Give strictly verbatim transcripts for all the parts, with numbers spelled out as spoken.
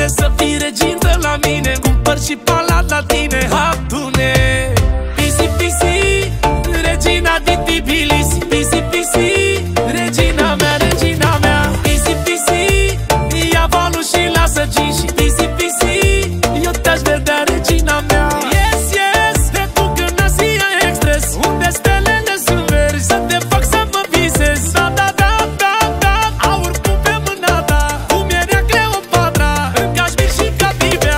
bine să fii regină la mine. Cumpăr și palat la tine, Abdune. Pisi, pisi, regina din Tbilisi. Pisi, pisi, regina mea, regina mea. Pisi, pisi, ia valul și lasă cinși. Pisi, pisi, eu te-aș vedea, regina mea. Yes, yes, te duc în Asia Express, unde stelele sunt verzi, să te fac să mă visezi. Da, da, da, da, da, aur pun pe mâna ta, cum era Cleopatra, în Cașmir și Capivea.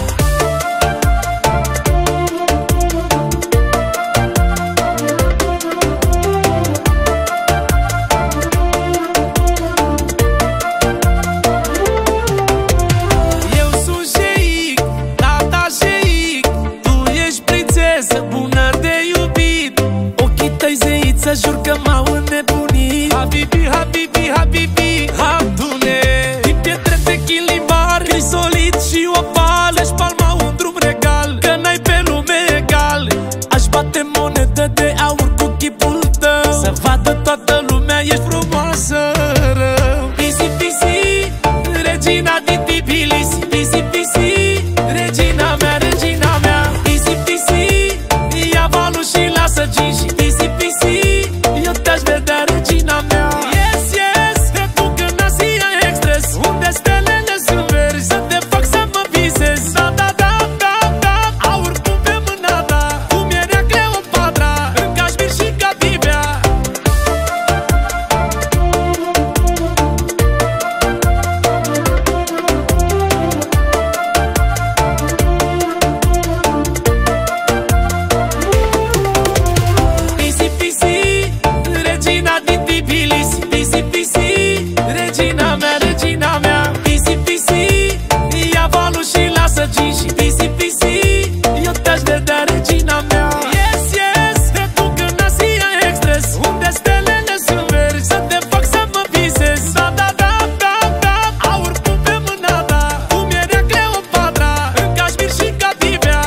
Eu sunt șeic, tata șeic, tu ești prințesă bună de iubit. Ochii tăi zeiță, jur că m-au înnebunit. Habibi, habibi, habibi, Abdune. Din pietre de chilimar, crisolit și opal, ești palma un drum regal, că n-ai pe lume egal. Aș bate monedă de aur cu chipul tău, să vadă toată lumea, ești frumoasă rău. Pisi, pisi, regina din Tbilisi. Pisi, pisi, regina mea, regina mea. Pisi, pisi, ia valul și lasă cinși. Pisi, pisi, eu te-aș vedea, regina mea. Yes, yes, te duc în Asia Express, unde stelele sunt verzi, să te fac să mă visezi. Da, da, da, da, da, aur pun pe mâna ta, cum era Cleopatra, în Cașmir și Capivea. Pisi, pisi, regina din Tbilisi. Pisi, pisi, regina mea, regina mea. Pisi, pisi, ia valul și lasă cinși. Pisi, pisi, eu te-aș vedea, regina mea. Yes, yes, te duc în Asia Express, unde stelele sunt verzi, să te fac să mă visezi. Da, da, da, da, da, aur pun pe mâna ta, cum era Cleopatra, în Cașmir și Capivea.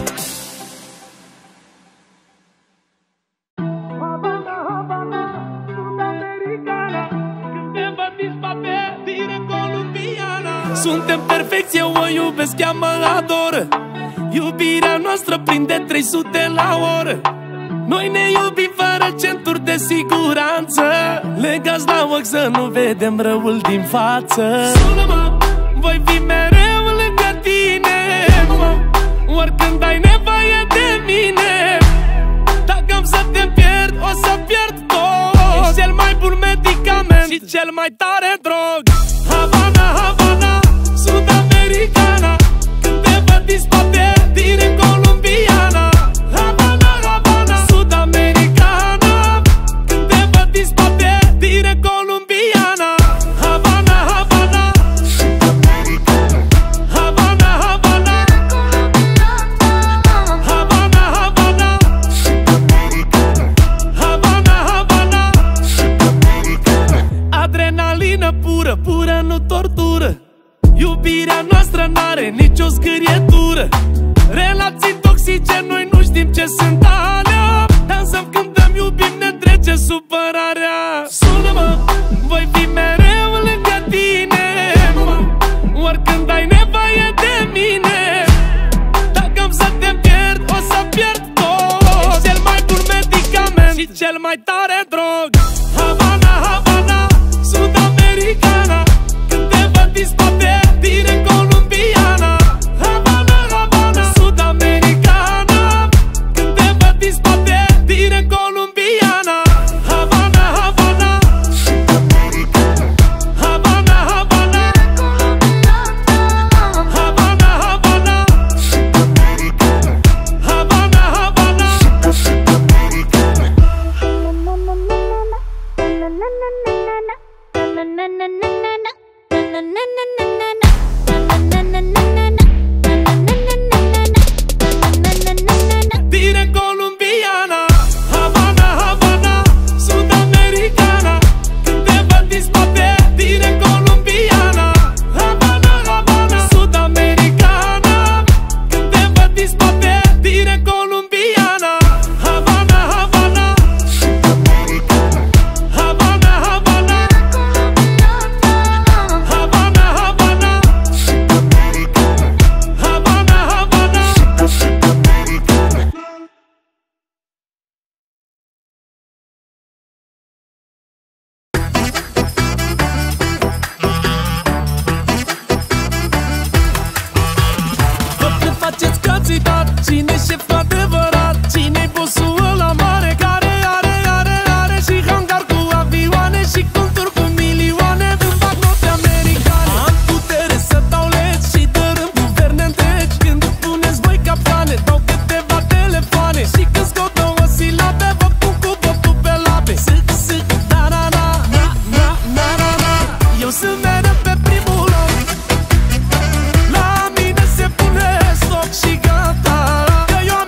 Suntem perfecți, eu o iubesc, ea mă adoră. Iubirea noastră prinde trei sute la oră. Noi ne iubim fără centuri de siguranță, legați la ochi să nu vedem răul din față. Sună-mă, voi fi mereu lângă tine, oricând ai nevoie de mine. Dacă am să te pierd, o să pierd tot. Ești cel mai bun medicament și cel mai tare drog. Havana, Havana, sud-americana, când te văd din spate, direct columbiana. Havana, Havana, sud-americana, când te văd din spate, direct columbiana. Havana, Havana, Havana, Havana, Havana, Havana, Havana, Havana. Adrenalină pură, pură, nu tortură. Iubirea noastră n-are nicio scârietură. Relații toxice, noi nu știm ce sunt alea. Dansăm, cântăm, iubim, ne trece supărarea. Sună-mă, voi fi mereu lângă tine, oricând ai nevoie de mine. Dacă am să te pierd, o să pierd tot. Ești cel mai bun medicament și cel mai tare drog. Havana, Havana, sud-americana, când te văd din spate, direct columbiana. Havana, Havana, sud-americana, când te văd din spate, direct columbiana. Havana, Havana, Havana, Havana, Havana, Havana, Havana, Havana. Direct columbiana. Havana, Havana, sud-americana, când te văd din spate, direct columbiana. Havana, Havana, sud-americana, când te văd din spate, direct columbiana. Havana, Havana, Havana, Havana, Havana, Havana. Cine șef cu adevărat? Cine-i bossul ăla mare care are, are, are și hangar cu avioane și conturi cu milioane în bagnote americane? Am putere să dau legi și dărâm guverne întregi. Când puneți voi capcane, dau câteva telefoane și când scot două silabe, vă pun cu botul pe labe. Sâc, sâc, na, na, na, na, na, na, na, na. Eu sunt mereu pe primul loc, la mine se pune stop și gata. Că eu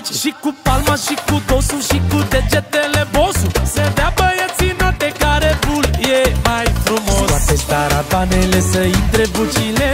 face și cu palma și cu dosul și cu degetele bosul. Se dea băieții note care bul e mai frumos. Scoate tarabanele să intre bucile.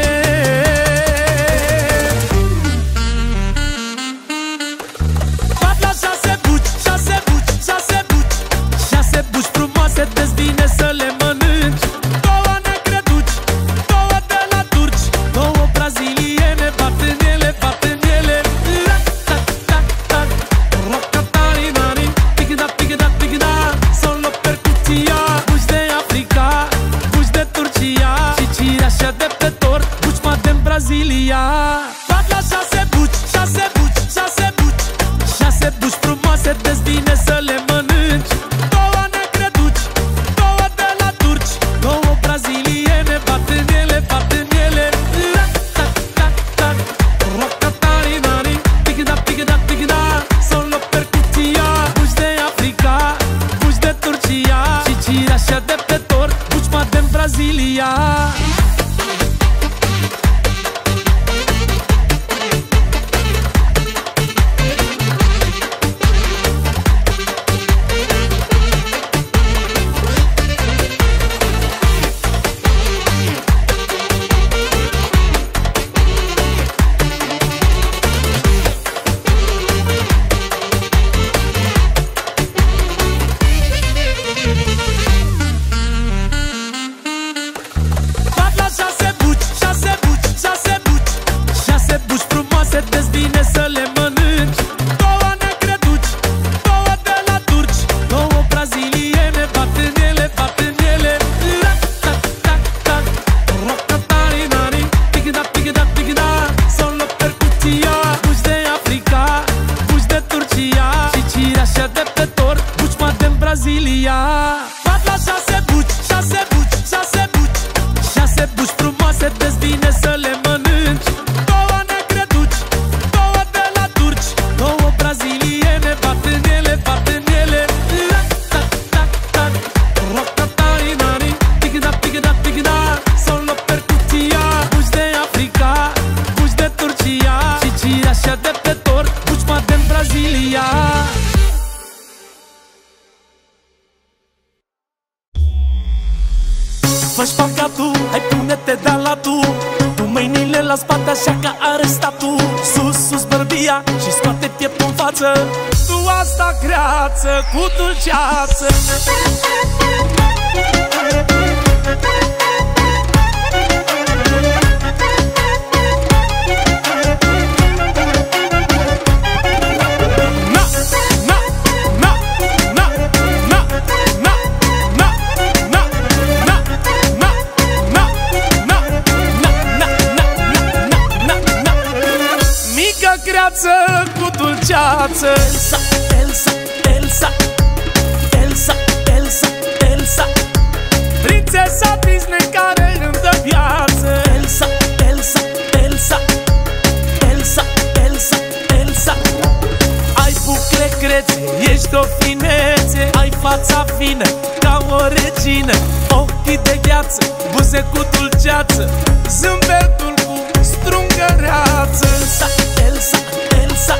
Bat la șase buci, șase buci, șase buci, șase buci frumoase, te-ți vine să le mănânci. Două negre duci, două de la turci, două braziliene, bat în ele, bat în ele. Tac, tac, tac, rocatarinari, tigda, tigda, tigda, solo percuția. Buci de Africa, buci de Turcia și cireașa de pe tort, buci madem Brazilia. Bat la șase buci, șase buci, șase buci, șase buci frumoase, te-ți vine să le mănânci. Două negre duci, două de la turci, două braziliene, bat în ele, bat în ele. Tac, tac, tac, rocatarinari, tigda, tigda, tigda, solo percuția. Buci de Africa, buci de Turcia și cireașa de pe tort, buci madem Brazilia. Bat la șase buci, șase buci, șase buci, șase buci frumoase, te-ți vine să le mănânci. Două negre duci, două de la turci, două braziliene, bat în ele, bat în ele. Tac, tac, tac, rocatarinari, tigda, tigda, tigda, solo percuția. Buci de Africa, buci de Turcia și cireașa de pe tort, buci madem Brazilia. Bat la șase buci, șase buci, șase buci, șase buci frumoase, te-ți vine să le mănânci. Două negre duci, două de la turci, două braziliene, bat în ele, bat în ele. Tac, tac, tac, rocatarinari, tigda, tigda, tigda, solo percuția. Buci de Africa, buci de Turcia și cireașa de pe tort, buci madem Brazilia. Fă-și tu, hai pune-te de la tu, cu mâinile la spate așa ca arestatul. Sus, sus bărbia și scoate pieptul în față. Tu asta greață cu dulceață. Greață cu dulceață. Elsa, Elsa, Elsa, Elsa, Elsa, Elsa, prințesa Disney care îmi dă viață. Elsa, Elsa, Elsa, Elsa, Elsa, Elsa, ai bucle crețe, ești o finețe, ai fața fină ca o regină, ochii de gheață, buze cu dulceață, zâmbetul cu strungăreață. Elsa, Elsa, Elsa,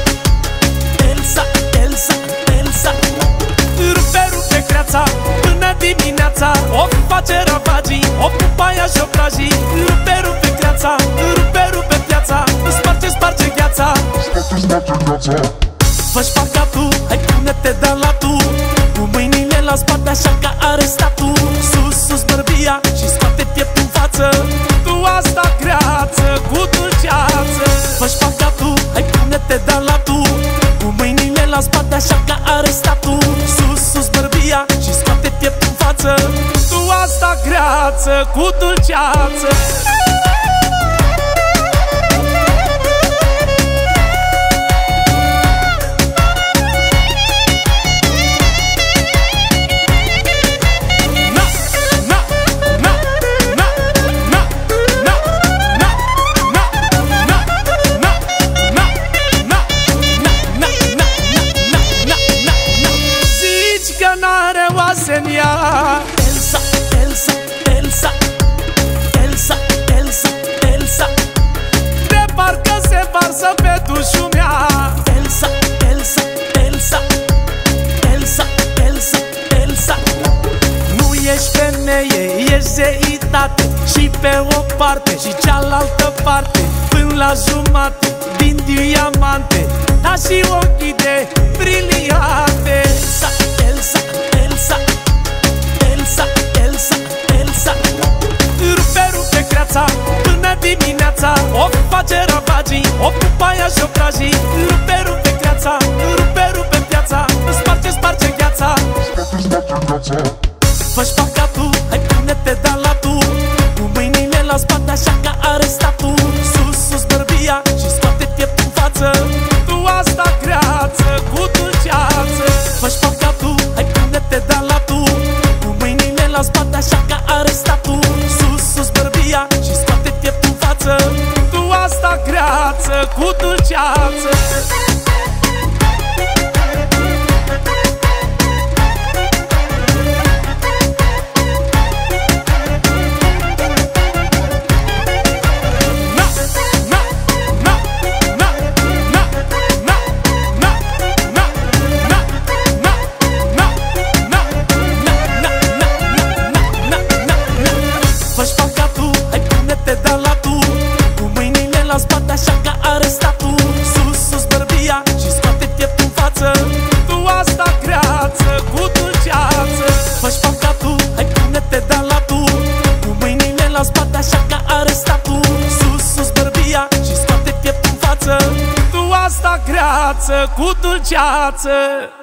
Elsa, Elsa, Elsa, rupe, rupe creața până dimineața, o face ravagii, o pupaia și obrajii. Rupe, rupe creața, rupe, rupe piața, sparge, sparge gheața, sparge, sparge gheața. Fă-și tu, hai pune-te de la tu, cu mâinile la spate așa ca arestatul. Sus, sus bărbia și scoate pieptul în față. Tu asta greață cu dulceață. Fă-și tu, hai pune-te de la tu, cu mâinile la spate așa ca arestatul. Sus, sus bărbia și scoate pieptul în față. Tu asta greață cu dulceață. Elsa, Elsa, Elsa, Elsa, jumătate și pe o parte și cealaltă parte, până la jumate din diamante, dar și ochii de briliante. Elsa, Elsa, Elsa, Elsa, Elsa, Elsa. Rupe, rupe creața până dimineața, o face ravagii, o pupaia și obrajii. Rupe, rupe creața, rupe, rupe piața, sparge, sparge gheața. Fă-și pacatul, hai pune-te de la tu, cu mâinile la spate așa ca arestatul. Sus, sus bărbia și scoate pieptul în față, tu asta creață cu dulceață. Fă-și pacatul, hai pune-te de la tu, cu mâinile la spate așa ca arestatul. Sus, sus bărbia și scoate pieptul în față, tu asta creață cu dulceață. Cu dulceață.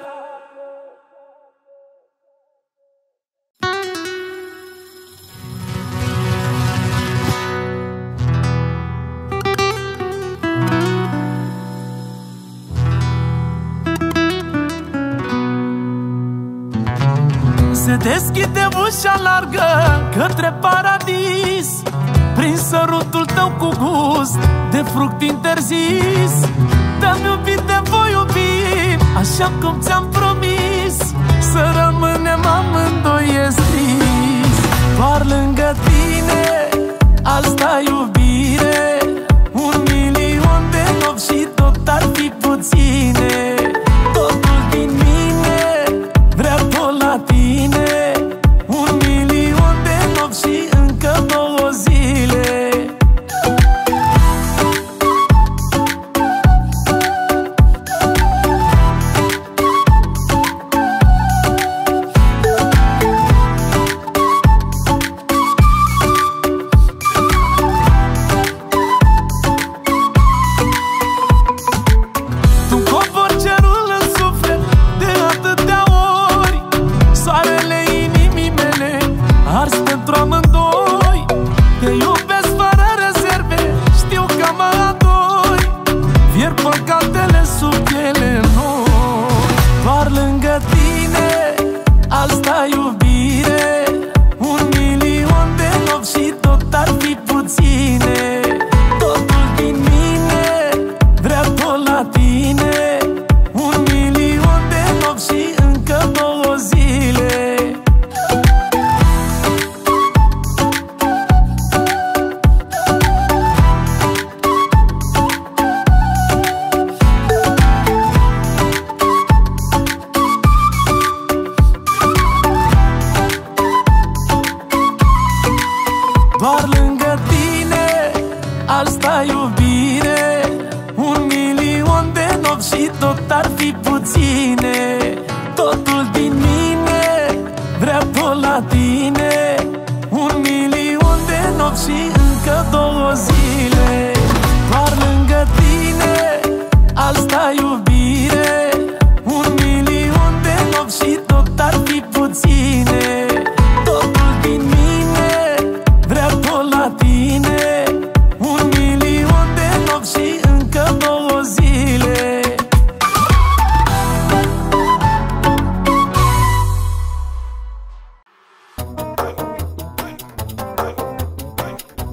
Se deschide ușa largă către paradis, prin sărutul tău cu gust de fruct interzis. Te-am iubit, te voi iubi, așa cum ți-am promis, să rămânem amândoi e scris. Doar lângă tine, asta iubire, un milion de nopți și tot ar fi puține. Totul din mine vrea tot la tine, un milion de nopți și încă două zile.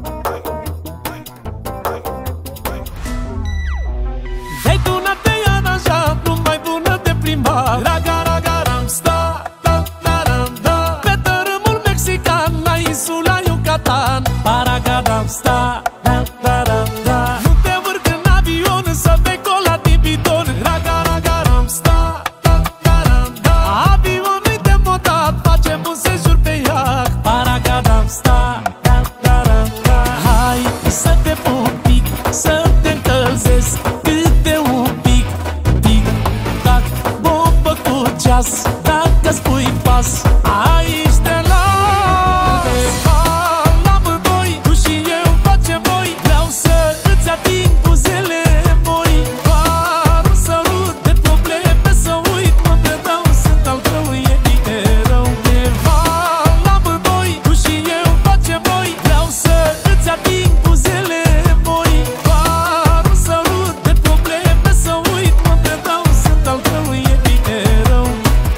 Dai tu una te ceas, dacă-ți pui pas, aici te las. La amândoi, tu și eu facem voi, vreau să îți ating buzele moi. Doar un sărut de probleme să uit, mă predau, sunt al tău, e bine rău. Undeva la amândoi, tu și eu facem voi, vreau să îți ating buzele moi. Doar un sărut de probleme să uit, mă predau, sunt al tău, e bine rău.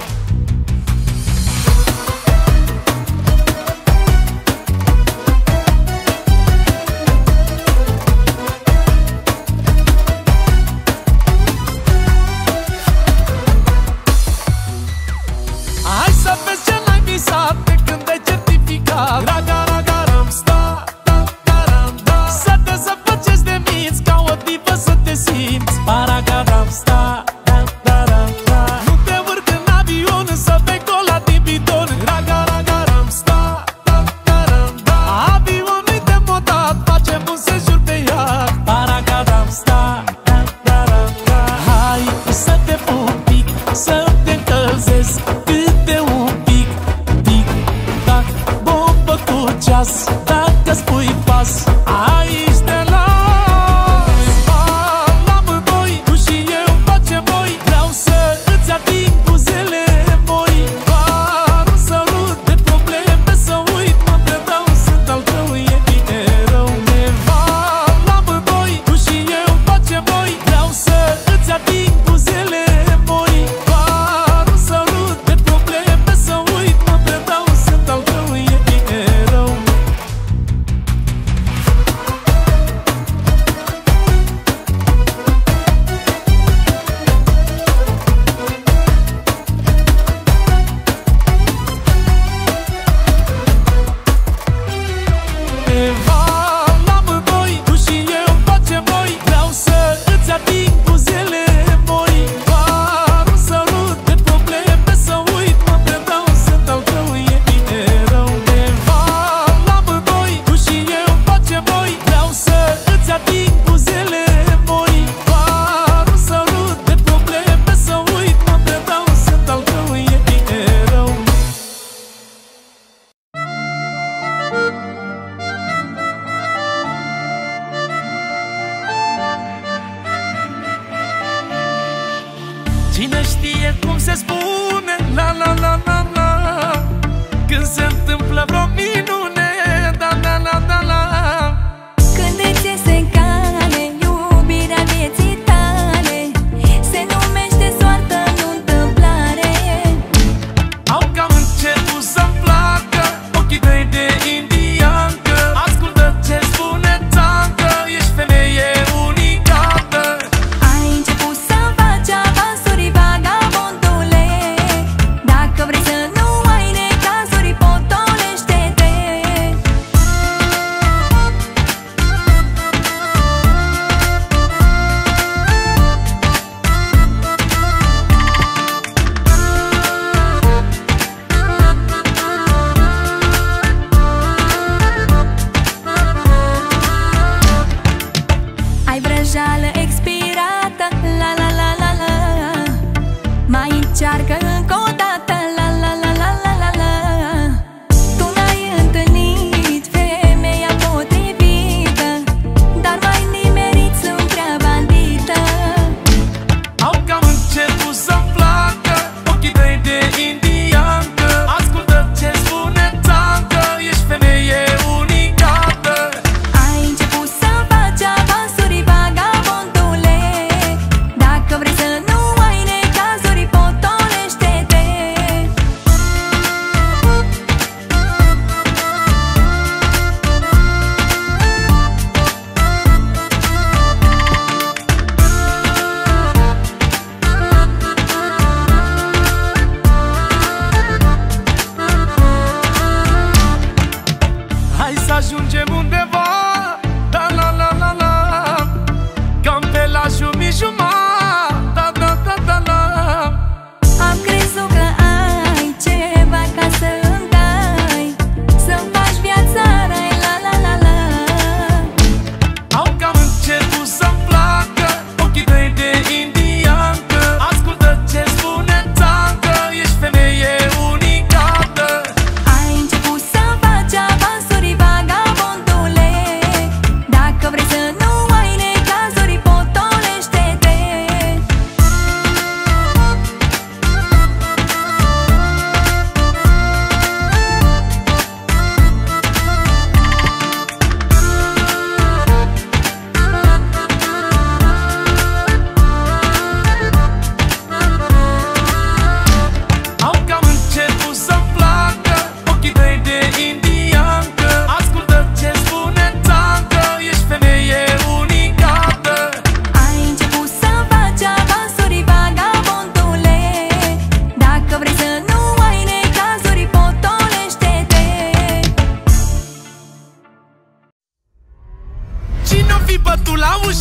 Hai să vezi ce n-ai visat de când ai certificat. Raga, raga, ram, sta, da, da, ram, da. Să te zăpăcești de minți, ca o divă să te simți. Paraga, ram, sta, da, da, ram, da. Nu te urc în avion, să vei cola din bidon. Raga, raga, ram, sta, da, da, ram, da. Avionul-i demodat, facem un sejur pe iad. Paraga, ram, sta, da, da, ram, da. Hai să te pun un pic, să te încălzesc câte un pic, tic, tac, bombă cu ceas, dacă-ți pui pas, aici te las. La amândoi, tu și eu facem voi, vreau să îți ating buzele moi. Doar un sărut de probleme să uit, mă predau, sunt al tău, e bine rău. Undeva la amândoi, tu și eu facem voi, vreau să îți ating buzele moi. Doar un sărut de probleme să uit, mă predau, sunt al tău, e bine rău. Undeva la amândoi, tu și eu facem voi, vreau să îți ating buzele moi. Doar un sărut de probleme să uit, mă predau, sunt al tău, e bine rău. Undeva la amândoi, tu și eu facem voi, vreau să îți ating buzele moi. Doar un sărut de probleme să uit, mă predau, sunt al tău, e bine rău. Cine știe cum se spune la la la la la când se întâmplă vreo minune, da da la da la. Când îți iese în cale iubirea vieții tale, se numește soartă, nu întâmplare. Au cam început să-mi placă ochii tăi de indiancă. Ascultă ce spune țancă, ești femeie unicată. Ai început să faci avansuri, vagabondule, dacă vrei să nu ai necazuri, potolește-te. Ai vrăjală expirată, la la la la la. Mai încearcă încă o dată, la la la la la la la. Tu n-ai întâlnit femeia potrivită, dar mai nimerit sunt prea bandită. Au cam început să-mi placă ochii tăi de indiancă. Ascultă ce spune țancă, ești femeie unicată. Ai început să faci avansuri, vagabondule, dacă vrei să nu ai necazuri, potolește-te.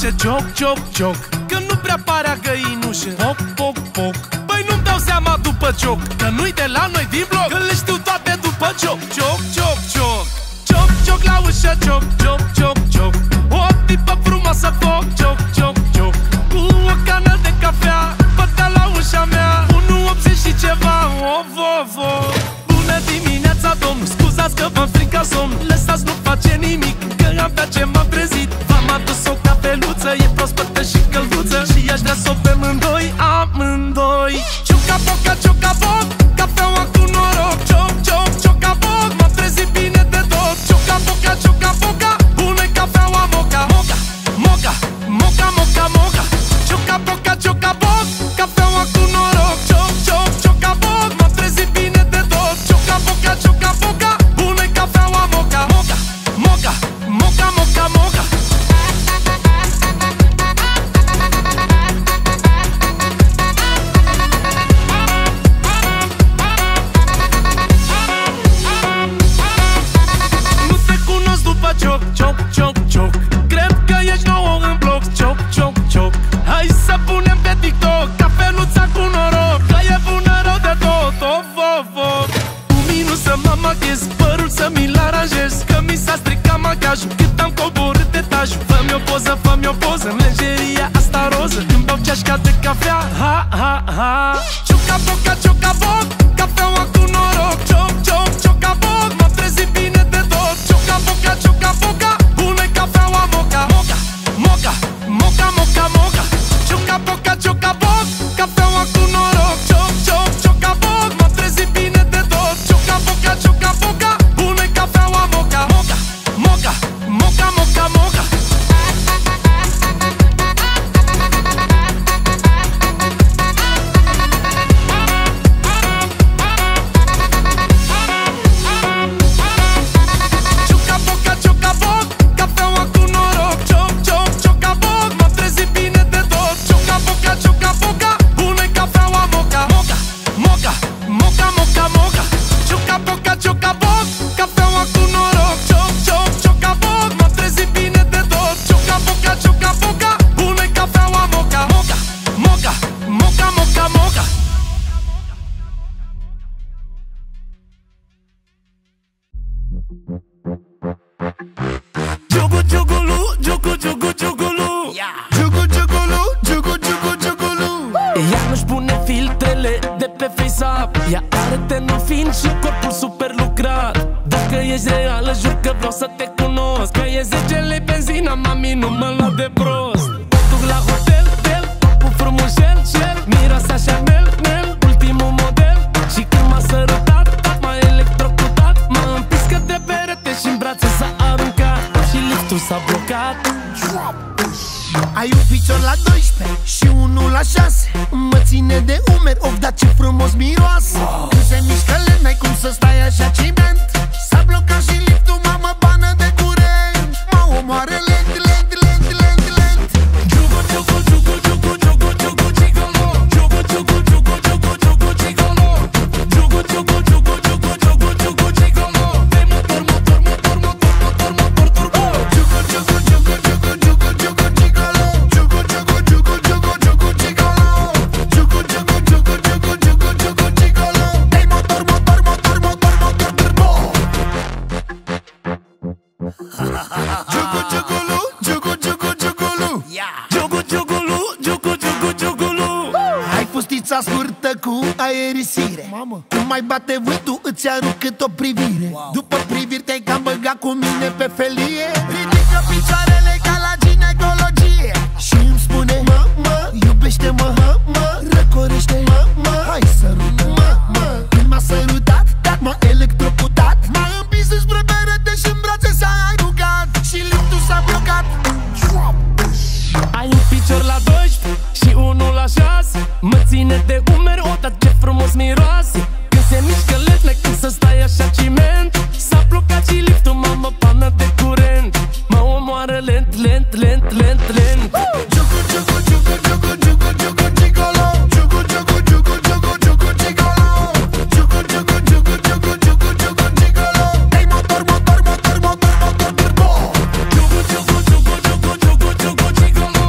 ușă, cioc, cioc, cioc, că nu prea pare a găinușă. Poc, poc, poc, păi nu-mi dau seama după cioc, că nu-i de la noi din bloc, că le știu toate după cioc. Cioc, cioc, cioc, cioc, cioc la ușă, cioc, cioc, cioc, cioc, o tipă frumoasă, foc, cioc, cioc, cioc, cu o cană de cafea, bătea la ușa mea unu optzeci și ceva, of, of, of. Bună dimineața, domn, scuzați că v-am stricat somn, lăsați, nu face nimic, că abia ce m-am trezit. V-am adus o cafeluță, e proaspătă și călduță, și aș vrea să o bem amândoi, amândoi. Cioca, boca, cioca, boc, cafeaua cu noroc, cioc, cioc, cioca, boc, m-am trezit bine de tot. Cioca, boca, cioca, boca, bună-i cafeaua moca, moca, moca, moca, moca, moca. Cioca, boca, cioca, boc, cafeaua cu noroc, cioc, cioc, cioca, boc, m-am trezit bine de tot. Cioca, boca, cioca, boca, bună-i cafeaua moca, moca, moca, moca, moca, moca. Nu te cunosc după cioc, cioc, cioc, cioc, cred că ești nouă în bloc, cioc, cioc, cioc. Hai să punem pe TikTok cafeluța cu noroc, că e bună rău de tot, of, of, of. Cu minus să mă maghez, părul să mi-l aranjez, că mi s-a stricat magajul cât am coborât etajul. Fă-mi o poză, fă-mi o poză în lenjeria asta roză, când beau ceașca de cafea, ha, ha, ha. Cioca, boca, cioca, boc, cafeaua cu noroc, cioc, cioc, cioca, boc, m-am trezit bine de tot. Cioca, boca, cioca, boca, bună-i cafeaua moca, moca, moca, moca, moca, moca. Cioca, boca, cioca, boc, cafeaua cu noroc, cioc, cioc, cioca, boc, m-am trezit bine de tot. Cioca, boca, cioca, boca, bună-i cafeaua moca, moca, moca, moca, moca, moca. Cioca, boca, cioca, boc, cafeaua cu noroc, cioc, cioc, cioca, boc, m-am trezit bine de tot. Cioca, boca, cioca, boca, bună-i cafeaua moca, moca, moca, moca, moca, moca. Cioca, boca, cioca, boc, cafeaua cu noroc, cioc, cioc, cioca, boc, m-am trezit bine de tot. Cioca, boca, cioca, boca, bună-i cafeaua moca, moca, moca, moca, moca, moca. Jugu, jugulu, jugu, jugu, jugulu, Jugu, jugulu, jugu, jugu, jugulu. ea nu-și pune filtrele de pe FaceApp, ea are tenul fin și corpul super lucrat. Dacă ești reală, jur că vreau să te cunosc, că e zece lei benzina, mami, nu mă lua de prost. Mă duc la hotel, tel, cu frumușel, cel, miroase așa mel, mel, ultimul model. Și când m-a sărutat, tat, m-a electrocutat, m-a împins către perete și-n brațe s-a aruncat, și liftul s-a blocat. Ai un picior la doisprezece și unul la șase, mă ține de umeri, of, dar ce frumos miroase. Când se mișcă lent, n-ai cum să stai așa ciment. S-a blocat și liftul, mamă, bană de curent. Mă omoară lent, lent, lent, lent, lent. Jugu, jugu, jugu, jugu, jugu, jugu, gigolo. Jugu, jugu, jugu, jugu, jugu, gigolo. Jugu, jugu, jugu, jugu, jugu, jugu, gigolo. De motor, motor, motor, motor, motor, motor, turbo. Jugu, jugu, jugu, jugu, jugu, jugu, gigolo. Jugu, jugu, jugu, jugu, jugu, gigolo. Jugu, jugu, jugu, jugu, jugu, jugu, gigolo. Dai motor, motor, motor, motor, motor, turbo. Jugu, jugulu, jugu, jugu, jugulu. Jugu, jugulu, jugu, jugu, jugulu. Ai fustița scurtă cu aerisire, mamă. Cum mai bate vântul, îți arunc cât o privire, wow. După priviri te-ai cam băgat cu mine pe felie. Ridică picioarele ca la ginecologie și îmi spune: mă, mă, iubește-mă, mă, mă, răcorește, mă, mă, hai sărut, mă, mă. Când m-a sărutat, dat m-a electrocutat, m-a împins înspre perete și-n brațe s-a aruncat, și liftul s-a blocat. Ai un picior la doisprezece și unul la șase, mă ține de umeri, o, dar ce frumos miroase. Când se mișcă lent, n-ai cum să stai așa ciment. S-a blocat și liftul, mamă, pană de curent. Mă omoară lent, lent, lent, lent, lent. Jugu, jugu, jugu, jugu, jugu, jugu, gigolo. Jugu, jugu, jugu, jugu, jugu, gigolo. Jugu, jugu, jugu, jugu, jugu, jugu, gigolo. Dai motor, motor, motor, motor, motor, turbo. Jugu, jugu, jugu, jugu, jugu, jugu, gigolo.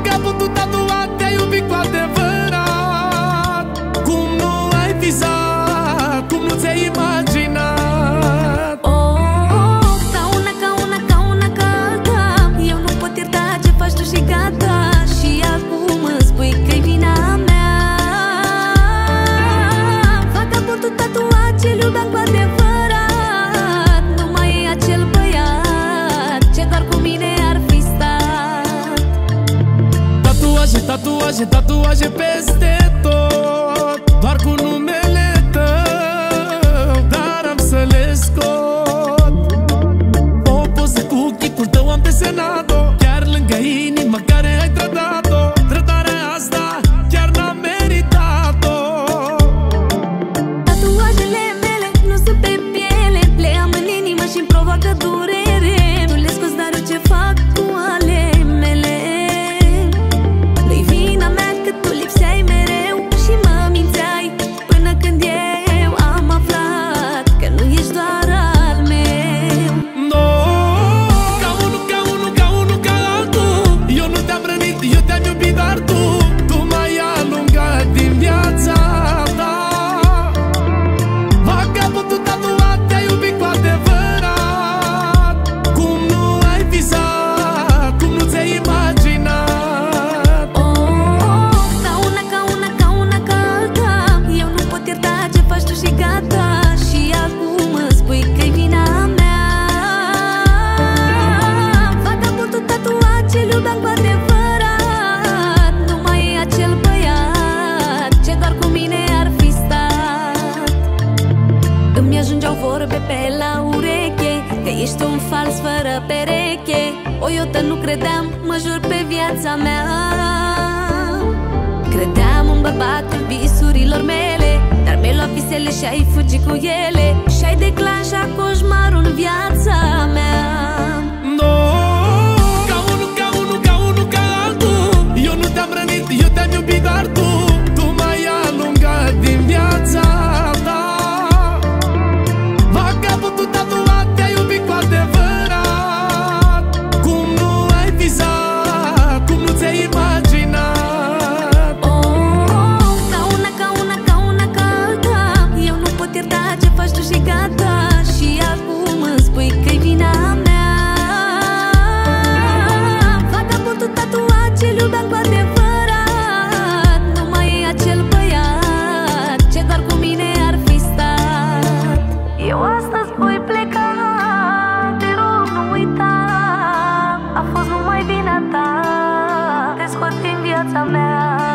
Vagabondul tatuat, te-ai iubit cu adevărat. Cum nu ai visat, cum nu ți-ai imaginat. Oh, oh, ca una, ca una, ca una, ca alta. Eu nu pot ierta ce faci tu și gata. Și acum îmi spui că-i vina mea. Vagabondul tatuat, ce-l iubeam cu adevărat, nu mai e acel băiat ce doar cu mine ar fi stat. Tatuaje, tatuaje, tatuaje peste tot, doar cu numele tău, dar am să le scot. O poză cu chipul tău am desenat-o chiar lângă inima care ai trădat-o. Trădarea asta chiar n-am meritat-o. Tatuajele mele nu sunt pe piele, le am în inimă și-mi provoacă durere. Nu le scos, dar eu ce fac cu ale mele? Nu-i vina mea că tu lipseai mereu și mă mințeai, până când eu am aflat că nu ești doar al meu. No, ca unul, ca unul, ca unul, ca altul. Eu nu te-am rănit, eu te-am iubit, dar tu Tu m-ai alungat din viața ta. Vagabondul tatuat, te-ai iubit cu adevărat. Cum nu ai visat, cum nu ți-ai imaginat. Oh, oh, ca una, ca una, ca una, ca alta. Eu nu pot ierta ce faci tu și gata. Și acum îmi spui că-i vina mea. Vagabondul tatuat, ce-l iubeam cu adevărat, nu mai e acel băiat ce doar cu mine ar fi stat. Îmi ajungeau vorbe pe la ureche că ești un fals fără pereche. O iotă nu credeam, mă jur pe viața mea. Credeam un bărbat în visurilor mele, dar mi-ai luat visele și ai fugit cu ele. Și-ai declanșat coșmarul în viața mea. No, ca unul, ca unul, ca unul, ca altul. Eu nu te-am rănit, eu te-am iubit, dar tu Tu m-ai alungat din viața ta. Vagabondul tatuat, te-ai iubit cu adevărat. Cum nu ai visat, cum nu ți-ai imaginat. Oh, oh, ca una, ca una, ca una, ca alta. Eu nu pot ierta ce faci tu și gata. Și acum îmi spui că-i vina mea. Vagabondul tatuat, ce-l iubeam cu adevărat, nu mai e acel băiat ce doar cu mine ar fi stat. Eu astăzi voi pleca, te rog nu uita. A fost numai vina ta, te scot din viața mea.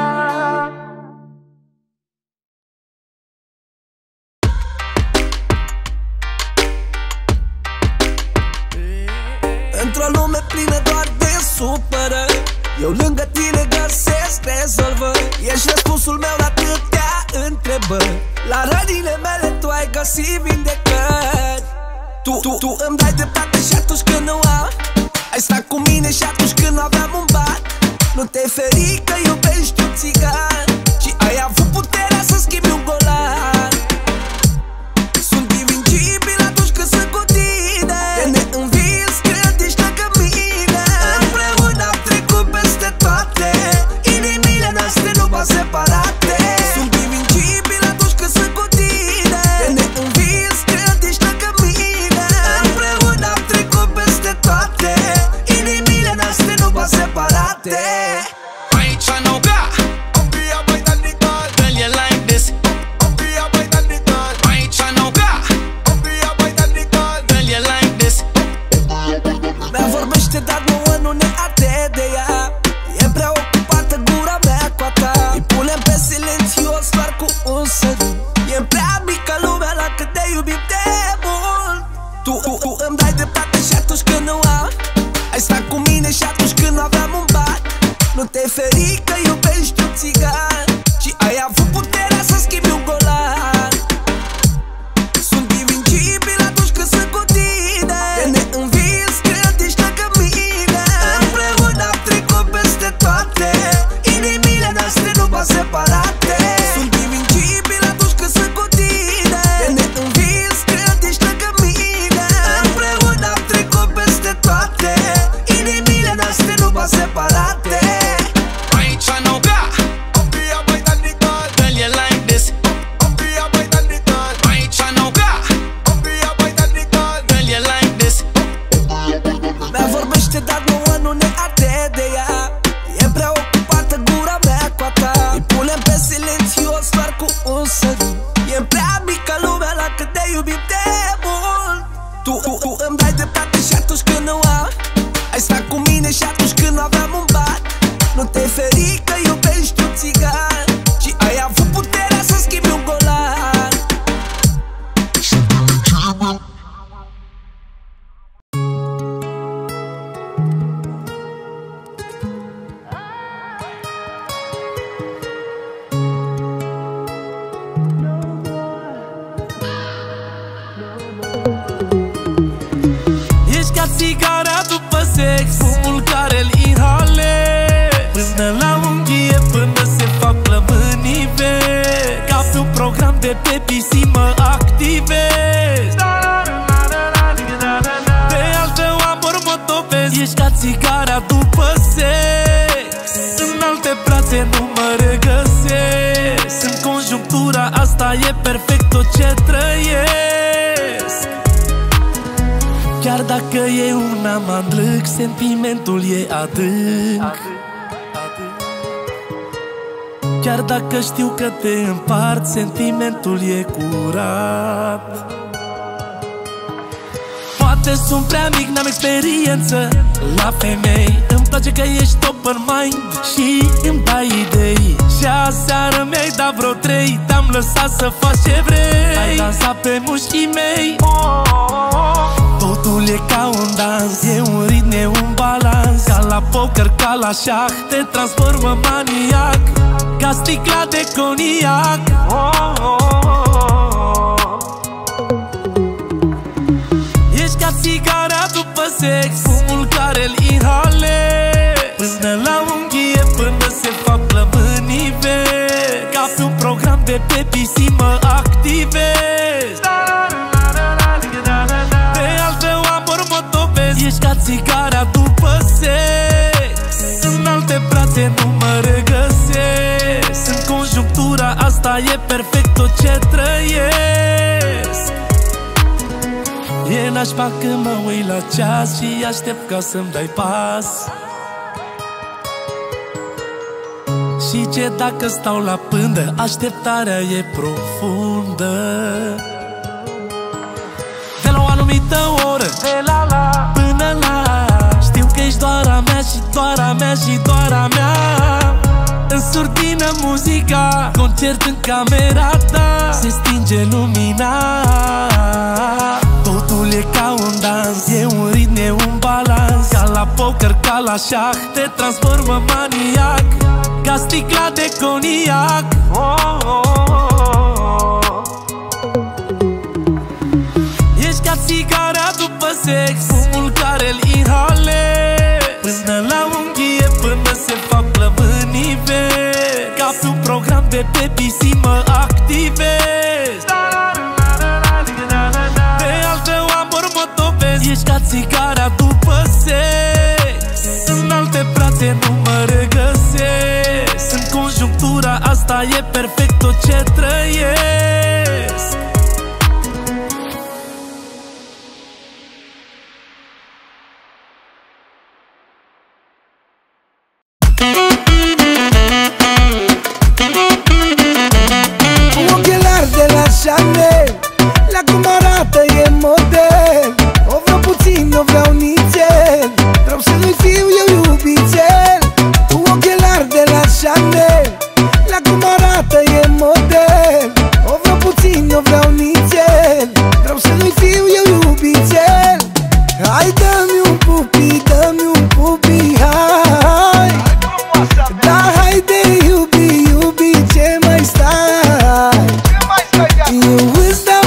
Într-o lume plină doar de supărări, eu lângă tine găsesc rezolvări. Ești răspunsul meu la atâtea întrebări. La rănile mele tu ai găsit vindecări. Tu, tu, tu îmi dai dreptate și atunci când nu am. Ai stat cu mine și atunci când nu aveam un ban. Nu te-ai ferit că iubești un țigan și ai avut puterea să schimbi un golan. Sunt invincibil atunci când sunt cu tine. Te neînvins când ești lângă mine. Împreună am trecut peste toate, inimile noastre nu pot separate. Sunt invincibil atunci când sunt cu tine. Te neînvins când ești lângă mine. Împreună am trecut peste toate, inimile noastre nu pot separate. Aici n-au ca Girl, you like this. Aici n-au ca Girl, you like this. Mea vorbește, dar nouă nu ne arde de ea. E prea ocupată gura mea cu a ta. Îi punem pe silențios doar cu un sărut. E prea mică lumea la cât te iubim de mult. Tu, tu, tu îmi dai dreptate și atunci când nu am. Ai stat cu mine și atunci când nu aveam un ban. Nu te-ai ferit că iubești un țigan și ai avut puterea să schimbi un golan. Sunt invincibil atunci când sunt cu tine. Te neînvins când ești lângă mine. Împreună am trecut peste toate, inimile noastre nu pot separate. Sunt invincibil atunci când sunt cu tine. Te neînvins când ești lângă mine. Împreună am trecut peste toate, inimile noastre nu pot separate. de ea. E prea ocupată gura mea cu a ta. Îi punem pe silențios doar cu un sărut. E prea mică lumea la cât te iubim de mult. Tu, tu, tu îmi dai dreptate și atunci când nu am. Ai stat cu mine și atunci când nu aveam un bat. Nu te feri că iubești un țigan și ai avut puterea să schimbi un golan. Ești ca țigara după sex, fumul care-l inhalezi până la unghie, până se fac plămânii vezi. Ca pe un program de pe P C mă activezi. De al tău amor mă topesc. Ești ca țigara după sex, în alte brațe nu mă regăsesc. În conjunctura asta e perfect tot ce trăiesc. Chiar dacă e un amandlâc, sentimentul e adânc. Chiar dacă știu că te împart, sentimentul e curat. Poate sunt prea mic, n-am experiență la femei. Îmi place că ești open mind și îmi dai idei. Și aseară mi-ai dat vreo trei, te-am lăsat să faci ce vrei. Ai dansat pe mușchii mei. Totul e ca un dans, e un ritm, e un balans. Ca la poker, ca la șah, te transformă maniac. Ca sticla de coniac. Ești ca țigara după sex, fumul care-l inhalezi până la unghie, până se fac plămânii vezi. Ca pe un program de pe P C mă activezi. De al tău amor mă topesc. Ești ca țigara după sex, în alte brațe nu mă regăsesc. În conjunctura asta e perfect tot ce trăiesc. E nașpa când mă uit la ceas și aștept ca să-mi dai pas. Și ce dacă stau la pândă, așteptarea e profundă. De la o anumită oră, de la la până la, știu că ești doar a mea și doar a mea și doar a mea. În surdină muzica, concert în camera ta, se stinge lumina. Totul e ca un dans, e un ritm, e un balans. Ca la poker, ca la șah, te transformă maniac. Ca sticla de coniac. Ești ca țigara după sex, fumul care-l inhalezi până la unghie, până se fac plămânii vezi. Ca pe un program de pe P C mă activezi. De al tău amor mă topesc. Ești ca țigara după sex, în alte brațe nu mă regăsesc. În conjunctura asta e perfect tot ce trăiesc. Chanel, la cum arată e model. O vreau puțin, o vreau nițel. Vreau să nu-i fiu eu iubițel. Cu ochelari de la Chanel, la cum arată e model. O vreau puțin, o vreau nițel. Vreau să nu-i fiu eu iubițel. Hai dă-mi un pupi, dă-mi un pupi, hai. Da, haide iubi, iubi, ce mai stai? Eu îți dau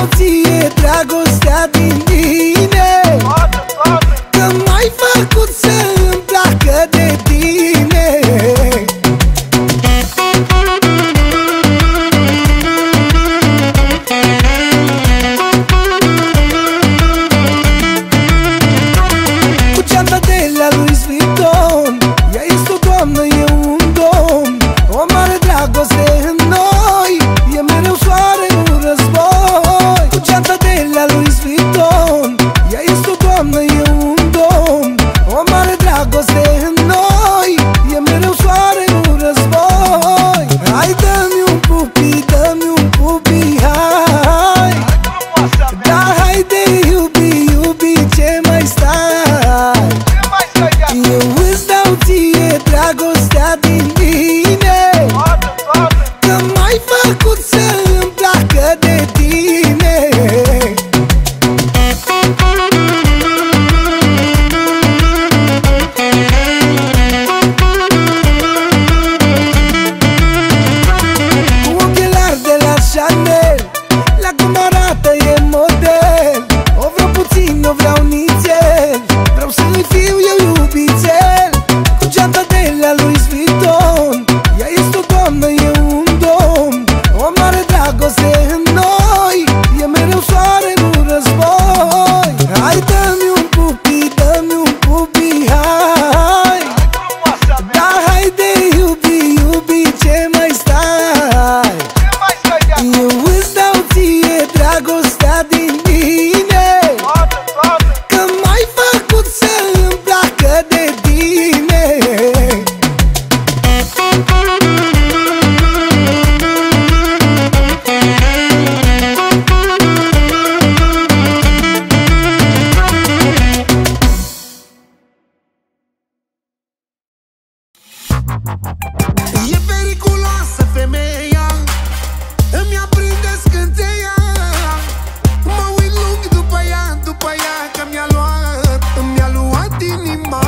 E periculoasă femeia, îmi aprinde scânteia. Mă uit lung după ea, după ea, că mi-a luat, mi-a luat inima.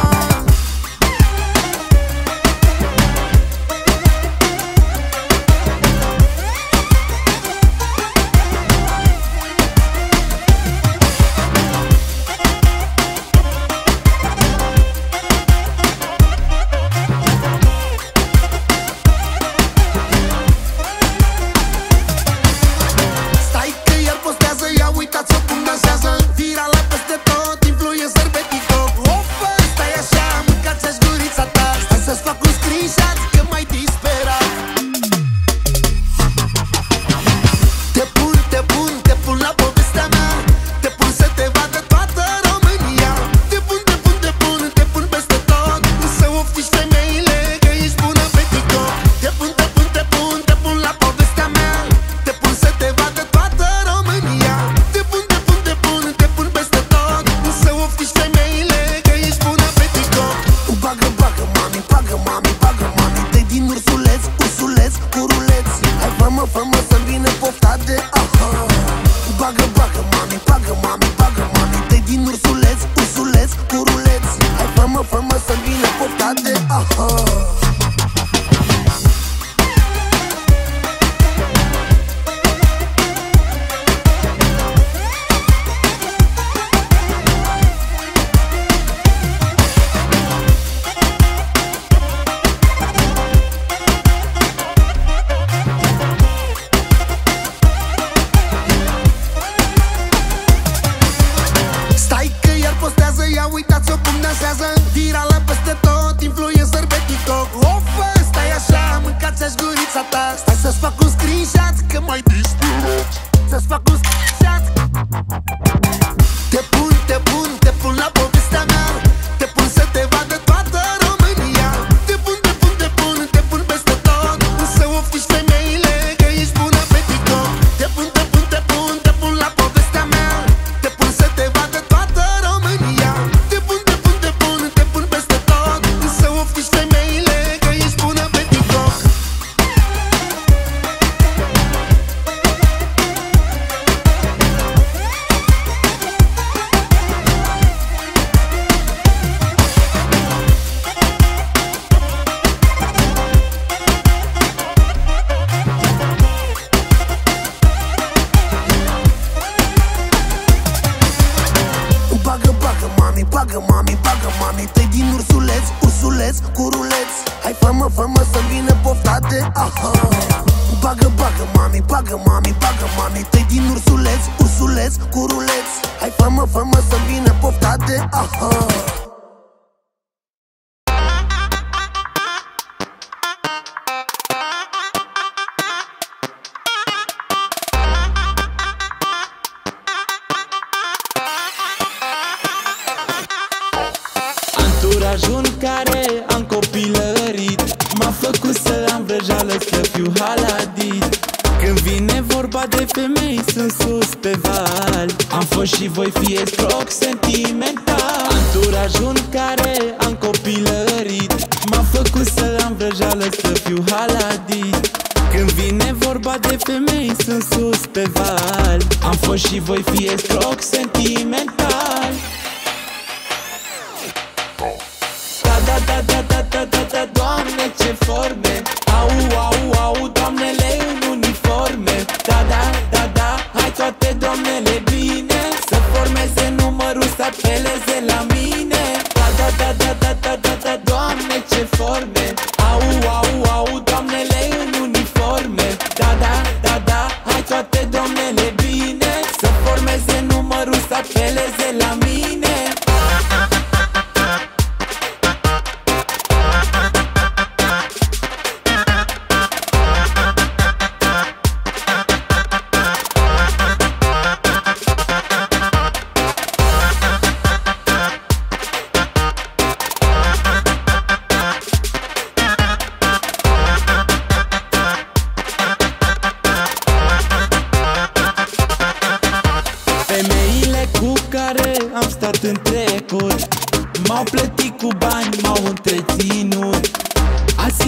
Anturajul în care am copilărit m-a făcut să am vrăjală, să fiu haladit. Când vine vorba de femei, sunt sus pe val. Am fost și voi fi escroc sentimental. Anturajul în care am copilărit m-a făcut să am vrăjală, să fiu haladit. Când vine vorba de femei, sunt sus pe val. Am fost și voi fi escroc sentimental. Da, da, da, da, da, da, da, Doamne, ce forme! Au, au, au, doamnele în uniforme. Da, da, da, da, hai toate doamnele bine, să formeze numărul, să apeleze la mine. Da, da, da, da, da, da, da, da, Doamne, ce forme! Au, au, au, doamnele în uniforme. Da, da, da, da, hai toate doamnele bine, să formeze numărul, să apeleze la mine. Femeile cu care am stat în trecut m-au plătit cu bani, m-au întreținut. Azi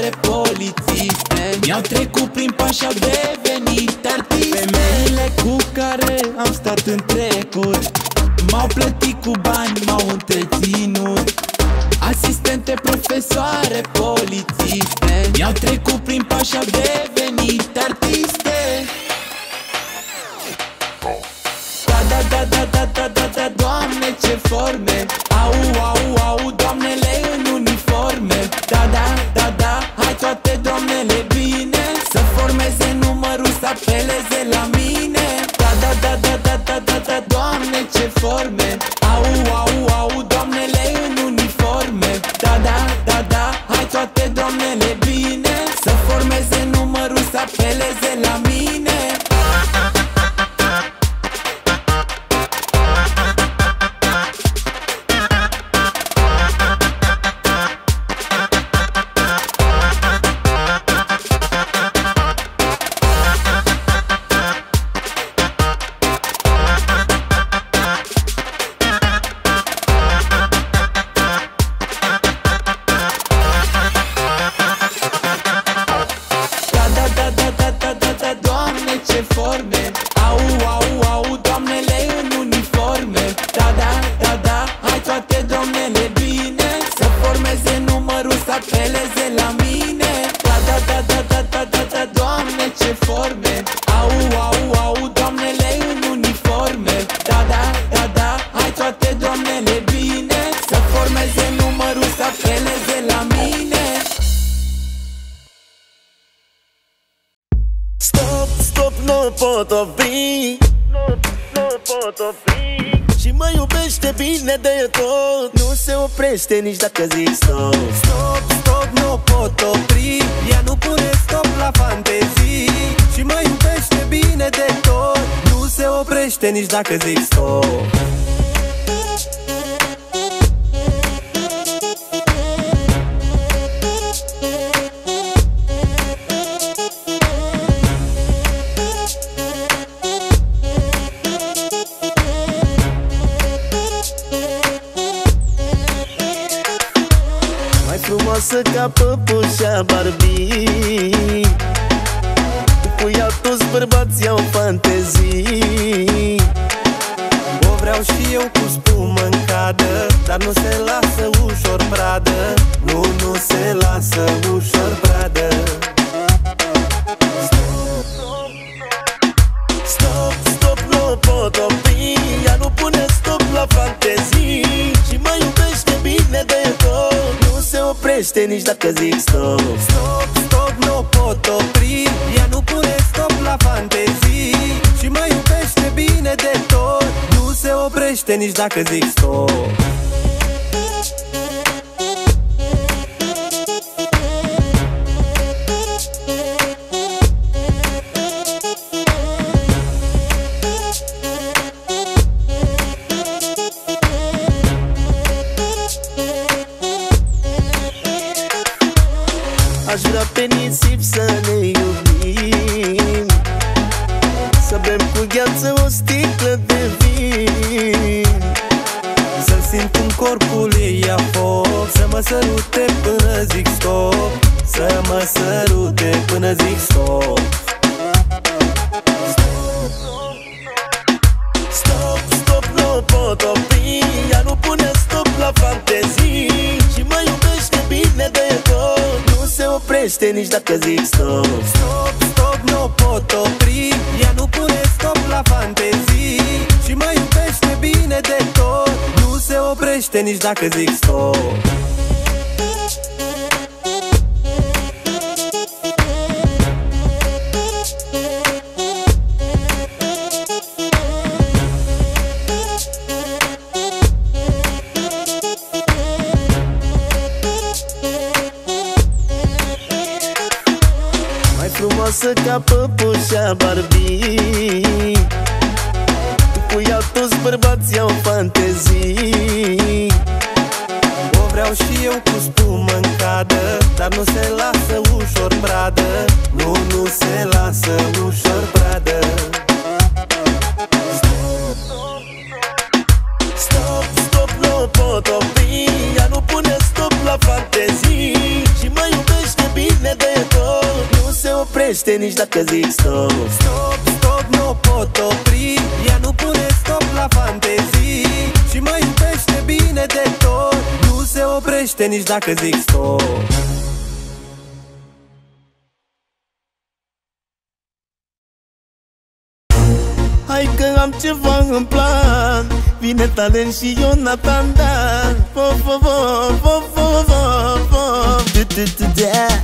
profesoare, polițiste. Mi-au trecut prin pași, au devenit artiste. Femeile cu care am stat în trecut m-au plătit cu bani, m-au întreținut. Asistente, profesoare, polițiste. Mi-au trecut prin pași, au devenit artiste. Da, da, da, da, da, da, da, da, Doamne, ce forme. Au, au, au, doamnele în uniforme. Da, da, da, da, hai toate doamnele bine să formeze numărul, să apeleze la mine. Da, da, da, da, da, da, da, da, Doamne, ce forme. Au, au, au, doamnele în uniforme. Da, da, da, da, hai toate doamnele bine să formeze numărul, să apeleze la mine. pot opri, nu, nu pot opri. Și mă iubește bine de tot, nu se oprește nici dacă zic stop. Stop, stop, nu pot opri. Ea nu pune stop la fantezii. Și mă iubește bine de tot, nu se oprește nici dacă zic stop. Frumoasă ca păpușa Barbie, cu ea toți bărbații au fantezii. O vreau și eu cu spumă în cadă, dar nu se lasă ușor pradă. Nu, nu se lasă ușor pradă. Stop, stop, nu pot opri. Ea nu pune stop la fantezii. Și mă iubește bine de tot, nu se oprește nici dacă zic stop. Stop, stop, nu pot opri. Ea nu pune stop la fantezii. Și mă iubește bine de tot, nu se oprește nici dacă zic stop. Aș vrea pe nisip să ne iubim, să bem cu gheață o sticlă de vin, să simt cum corpul ei ia foc, să mă sărute până zic stop. Să mă sărute până zic stop. Stop, stop, nu pot opri. Ea nu pune stop la fantezii. Și mă iubește bine de tot, nu se oprește nici dacă zic stop. Stop, stop, nu pot opri. Ea nu pune stop la fantezii. Și mă iubește bine de tot, nu se oprește nici dacă zic stop. Frumoasă ca păpușa Barbie, cu ea toți bărbații au fantezii. O vreau și eu cu spumă în cadă, dar nu se lasă ușor pradă. Nu, nu se lasă ușor pradă. Stop, stop, nu pot opri. Ea nu pune stop la fantezii. Și mă iubește bine oprește nici dacă zic stop. Stop, stop, nu pot opri. Ea nu pune stop la fantezii și mă iubește bine de tot. Nu se oprește nici dacă zic stop. Hai că am ceva în plan. Vine Talent și Ionatan Dan. Fo, fo, fo, fo, fo, fo, fo. Du-du-du-da.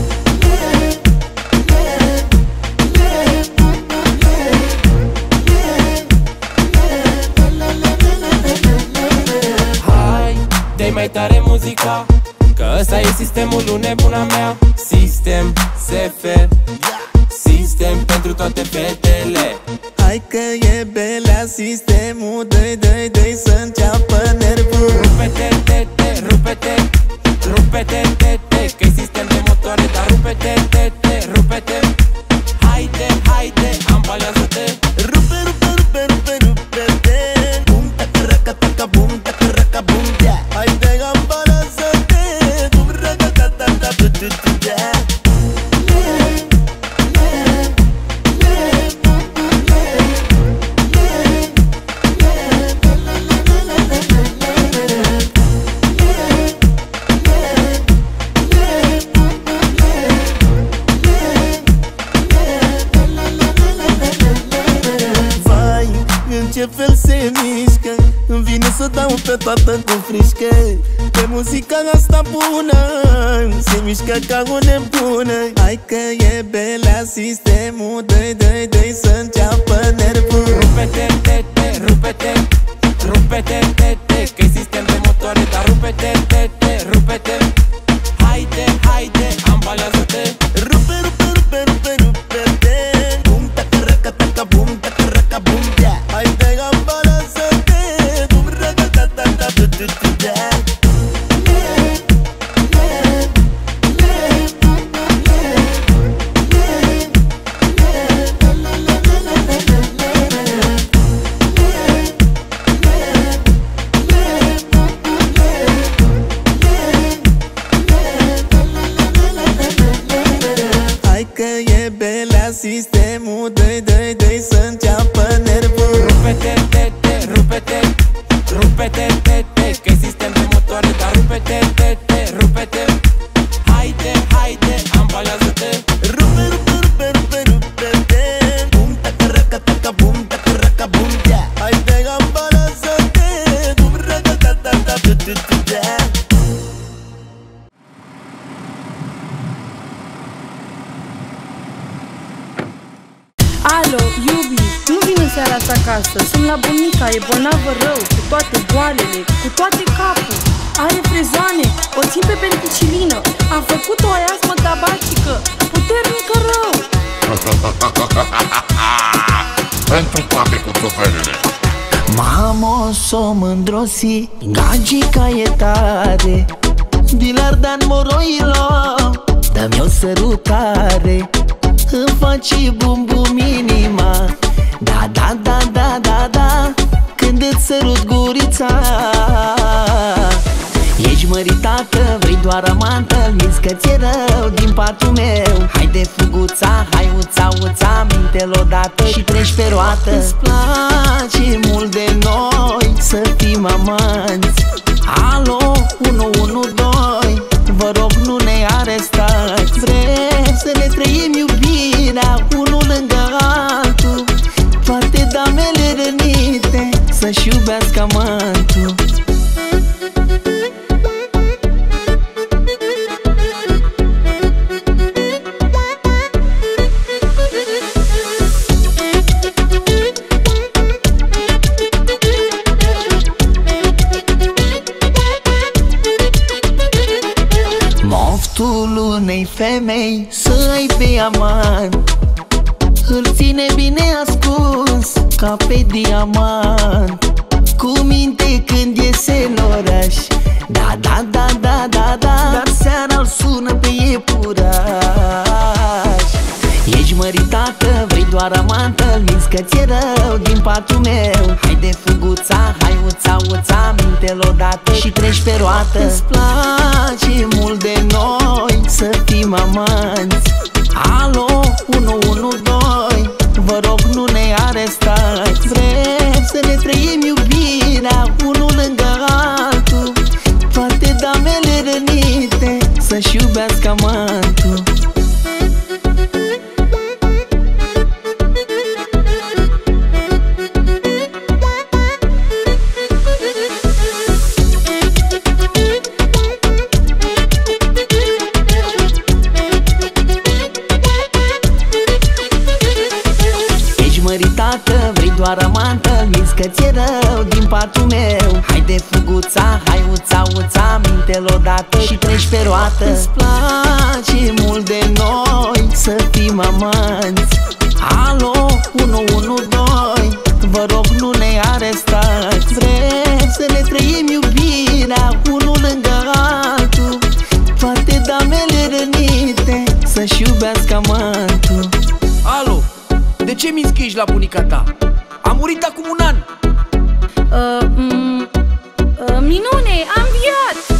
Hai, dă-i mai tare muzica, că ăsta e sistemul lui nebuna mea. Sistem S F, sistem pentru toate fetele. Hai că e belea sistemul. Dă-i, dă-i, dă-i să înceapă nervul. Rupe-te, te, te, rupe-te, rupe-te, te, te, că-i sistem de motoare. Dar rupe-te, te, te, rupe-te. Haide, haide, ambalează-te. Rupe, rupe, rupe, rupe, rupe-te. Bum, taca, raca, taca, bum, taca, raca, bum, da. Haide, ambalează-te. Bum, raca, ta, ta, ta, du-du-du-da. Ce fel se mișcă, îmi vine să dau pe toată cu frișcă. Pe muzica asta bună se mișcă ca o nebună. Hai că e belea sistemul. Dă-i, dă-i, dă-i să înceapă nervul. Rupe-te, te, te, rupe-te, rupe-te, te, te, că-i sistem de motoare. Dar rupe-te, te, te, rupe-te. Haide, haide, ambalează-te. Rupe, rupe, rupe, rupe, rupe-te. Bum, taca, raca, taca, bum, taca, raca, bum, da. Haide, ambalează-te. Bum, raca, ta, ta, ta, du-du-du-da. Sistemul, dă-i, dă-i, dă-i să înceapă nervul. Rupe-te, te, te, rupe-te, rupe-te, te, te, că-i sistem de motoare. Dar rupe-te, te, te, rupe-te. Haide, haide, ambalează-te. Rupe, rupe, rupe, rupe, rupe-te. Bum, taca, raca, taca, bum, taca, raca, bum, da. Haide, ambalează-te. Bum, raca, ta, ta, ta, du-du-du-da. Alo, iubi, nu vin în seara asta acasă. Sunt la bunica, e bolnavă rău, cu toate boalele, cu toate capul. Are frezoane, o țin pe penicillină. A făcut o asmă tabacică, puternică rău. Pentru toate cutufelele. Mamă, s-o mândrosi, gagica e tare. Dilardan moroilo, dă-mi o sărutare. Îmi faci bum-bum inima. Da, da, da, da, da, da. Când îți sărut gurița. Ești măritată, vrei doar amantă. Minți că ți-e rău din patul meu. Haide fuguța, hai uța, uța, minte-l odată și treci pe roată. Îți place mult de noi să fim amanți. Alo, unu unu doi, vă rog nu ne arestați. Vrem să ne trăim iubirea unul lângă altul. Toate damele rănite să-și iubească amantul. Moftul unei femei să ai pe amant, îl ține bine ascuns ca pe diamant. Cu minte când iese în oraș, da, da, da, da, da, da. Dar seara-l sună pe iepuraș. Ești măritată, vrei doar amantă. Minți că ți-e rău din patul meu. Haide fuguța, hai uța, uța, minte-l odată și treci pe roată. Îți place mult de noi să fim amanți. Alo, iubească amantul. Măritată, vrei doar amantă, minți că ți-e rău din patul meu. Haide fuguța, hai uța, uța, minte-l odată și treci pe roată. Îți place mult de noi să fim amanți. Alo, unu unu doi, vă rog nu ne arestați. Vrem să ne trăim iubirea unul lângă altul, toate damele rănite să-și iubească amantul. Alo, de ce mi scriși la bunica ta? A murit acum un an. uh, mm, uh, Minune, am înviat.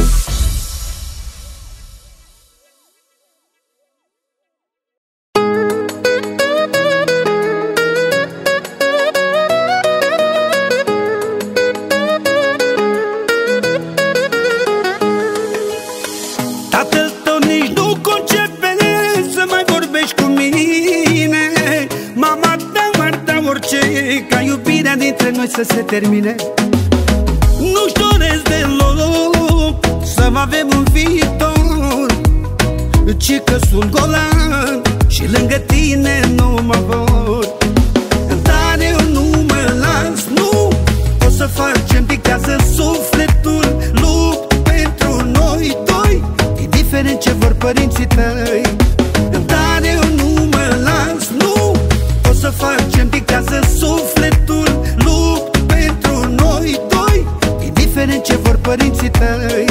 Tatăl tău nici nu concepe să mai vorbești cu mine. Mama ta ar da orice ca iubirea dintre noi să se termine. Nu-și doresc deloc să mai avem un viitor, ci că sunt golan și lângă tine nu mă vor. Dar eu nu mă las, nu o să fac ce-mi dictează sufletul. Lupt pentru noi doi, indiferent ce vor părinții tăi. Dar eu nu mă las, nu o să fac ce-mi dictează sufletul. Lupt pentru noi doi, indiferent ce vor părinții tăi.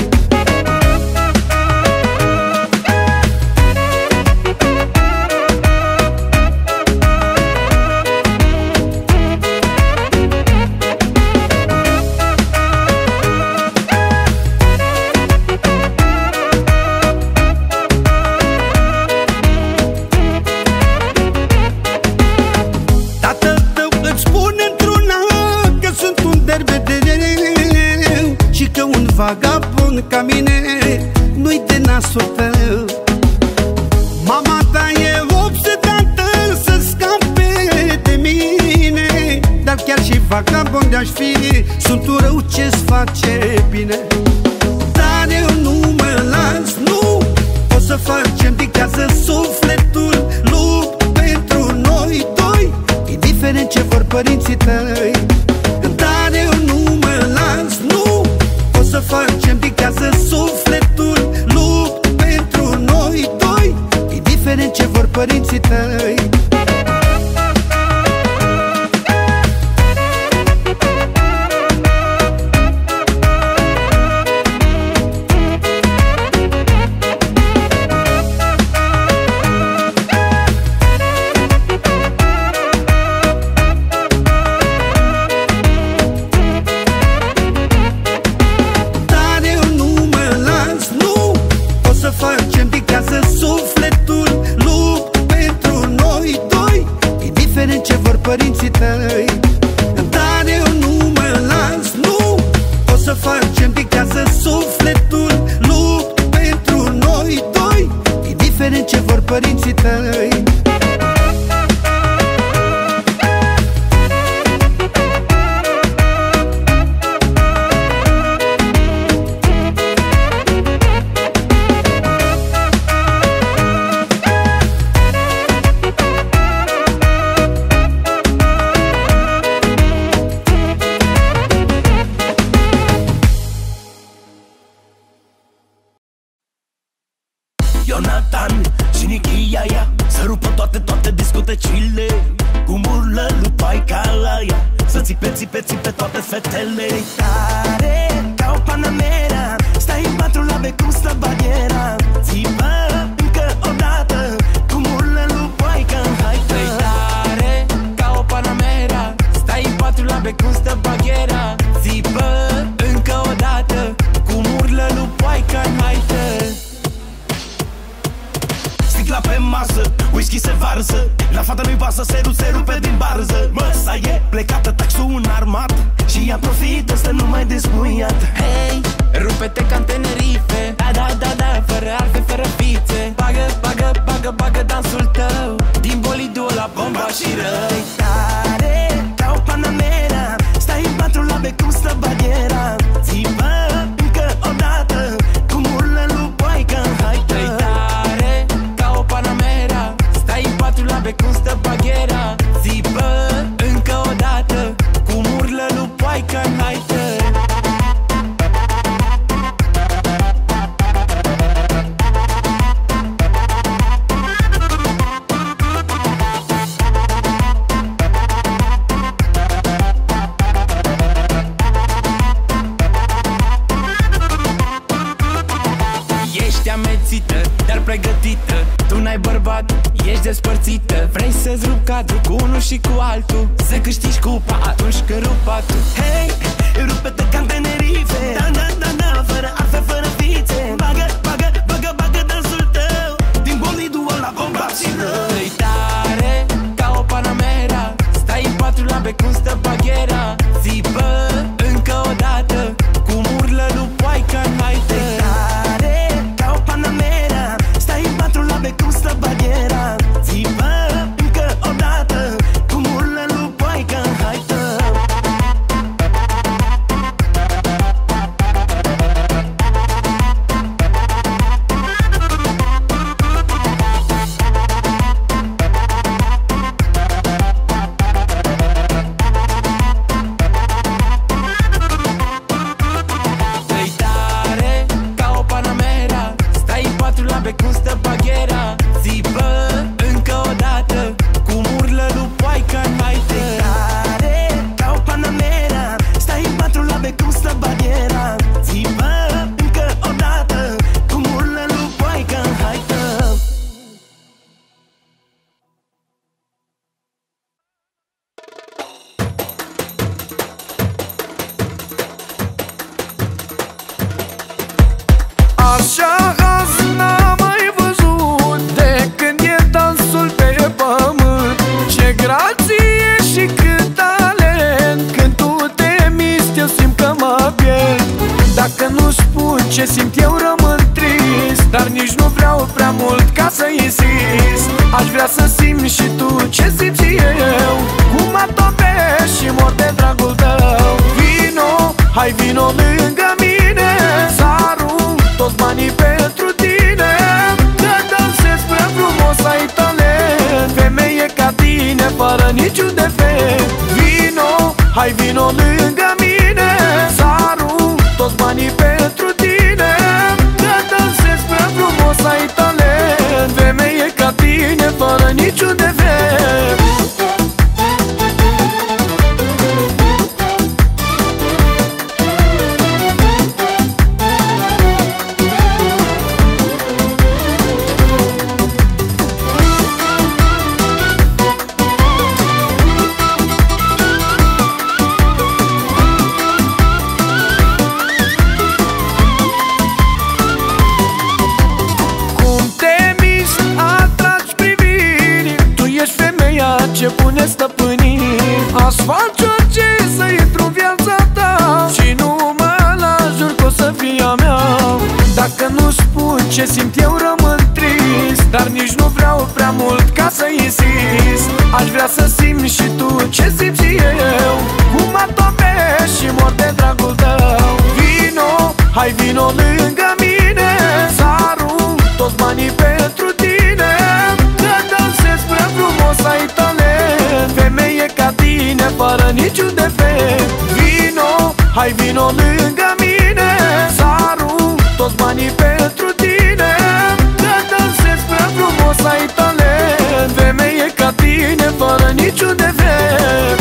Vagabond ca mine nu-i de nasul tău. Mama ta e obsedată să scape de mine, dar chiar și vagabond de-aș fi, sunt un rău ce-ți face bine. Dar eu nu mă las, nu o să fac ce-mi dictează sufletul. Lupt pentru noi doi, indiferent ce vor părinții tăi. Dar eu nu mă las, nu o să fac ce-mi dictează sufletul. Lupt pentru noi doi, indiferent ce vor părinții tăi. Părinții tăi. Dar eu nu mă las, nu o să fac ce-mi dictează sufletul. Lupt pentru noi doi, indiferent ce vor părinții tăi. Ionatan și Nichia ea să rupă toate, toate discotecile, cum urlă lupaica la ea, să țipe, țipe, țipe toate fetele. Tare ca o Panamera, stai în patru labe cum stă bariera. Țipă încă o dată, cum urlă lupaica în haită. Tare ca o Panamera, stai în patru labe cum stă bariera. Țipă încă o dată, cum urlă lupaica în haită. Sticla pe masă, whisky se varsă. La fata nu-i pasă, se rupe, se rupe din barză. Măsa e plecată, taxul în armat și ea profită, stă numai despuiată. Hei, rupe-te ca în Tenerife. Da, da, da, da, fără arfe, fără fițe. Bagă, bagă, bagă, bagă dansul tău din bolidul la bomba și răi. Tare, ca o Panamera, stai în patru labe cum stă bagheera. Țipă încă o dată, cum urlă lupoică în haită. Trei tare, ca o Panamera, stai în patru labe cum stă bagheera. Țipă încă o dată, cum urlă lupoică în haită. Amețită, dar pregătită. Tu n-ai bărbat, ești despărțită. Vrei să-ți rup cadru cu unul și cu altul, să câștigi cupa atunci când rup patul. Hei, rupe-te ca în Tenerife. Da, da, da, da, fără arfe, fără fițe. Bagă, bagă, bagă, bagă dansul tău din bolidul ăla bomba și rău. Trei tare, ca o Panamera, stai în patru labe cum stă bagheera. Țipă încă o dată, cum urlă lupoica în haită. Cum stă bagheera, țipă încă o dată, cum urlă lupoică în haită. Trei tare, ca o Panamera, stai în patru labe cum stă bagheera. Țipă încă o dată, cum urlă lupoica în haită. Tare, ca o Panamera, stai în patru labe cum stă bagheera. Țipă încă o dată, cum urlă lupoica în haită. Așa azi n-am mai văzut de când e dansul pe pământ. Ce grație și cât talent, când tu te miști eu simt că mă pierd. Dacă nu spun ce simt eu rămân trist, dar nici nu vreau prea mult ca să insist. Aș vrea să simți și tu ce simt și eu, cum mă topești și mor de dragul tău. Vino, hai vino lângă mine, să arunc toți banii pentru tine. Că dansezi prea frumos, ai talent, femeie ca tine, fără niciun defect. Vino, hai vino lângă mine, să arunc toți banii pentru tine. Că dansezi prea frumos, ai talent, femeie ca tine, fără niciun defect. Ce pune stăpânii, aș face orice să intru în viața ta și nu mă las, jur că o să fie a mea. Dacă nu spun ce simt eu rămân trist, dar nici nu vreau prea mult ca să insist. Aș vrea să simți și tu ce simt și eu, cum mă topești și mor de dragul tău. Vino, hai vino lângă mine, să arunc toți banii pentru tine. Că dansezi prea frumos, ai talent, femeie ca tine, fără niciun defect. Vino, hai vino lângă mine, să arunc toți banii pentru tine. Că dansezi prea frumos, ai talent, femeie ca tine, fără niciun defect.